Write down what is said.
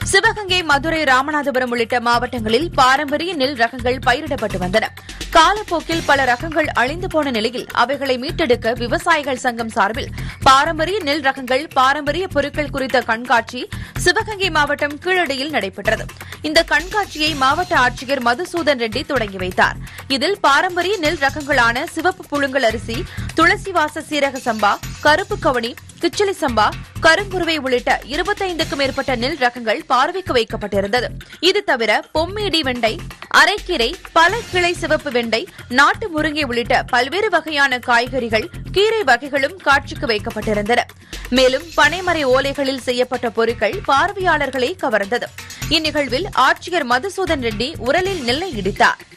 சிவகங்கை, மதுரை, ராமநாதபுரம் உள்ளிட்ட மாவட்டங்களில் பாரம்பரிய நெல் ரகங்கள் பயிரிடப்பட்டு வந்தன. காலப்போக்கில் பல ரகங்கள் அழிந்து போன நிலையில் அவைகளை மீட்டெடுக்க விவசாயிகள் சங்கம் சார்பில் பாரம்பரிய நெல் ரகங்கள், பாரம்பரிய பொருட்கள் குறித்த கண்காட்சி சிவகங்கை மாவட்டம் கீழடியில் நடைபெற்றது. இந்த கண்காட்சியை மாவட்ட ஆட்சியர் மதுசூதன் ரெட்டி தொடங்கி வைத்தார். இதில் பாரம்பரிய நெல் ரகங்களான சிவப்பு புழுங்கல் அரிசி, துளசிவாச சீரக சம்பா, கருப்பு கவனி, கிச்சிலி சம்பா, கருங்குருவை உள்ளிட்ட 25க்கும் மேற்பட்ட நெல் ரகங்கள் பார்வைக்கு வைக்கப்பட்டிருந்தது. இது தவிர பொம்மேடி வெண்டை, அரைக்கீரை, பல கிளை சிவப்பு வெண்டை, நாட்டு முருங்கை உள்ளிட்ட பல்வேறு வகையான காய்கறிகள், கீரை வகைகளும் காட்சிக்கு வைக்கப்பட்டிருந்தன. மேலும் பனைமரை ஓலைகளில் செய்யப்பட்ட பொருட்கள் பார்வையாளர்களை கவர்ந்தது. இந்நிகழ்வில் ஆட்சியர் மதுசூதன் ரெட்டி உரலில் நெல்லை இடித்தார்.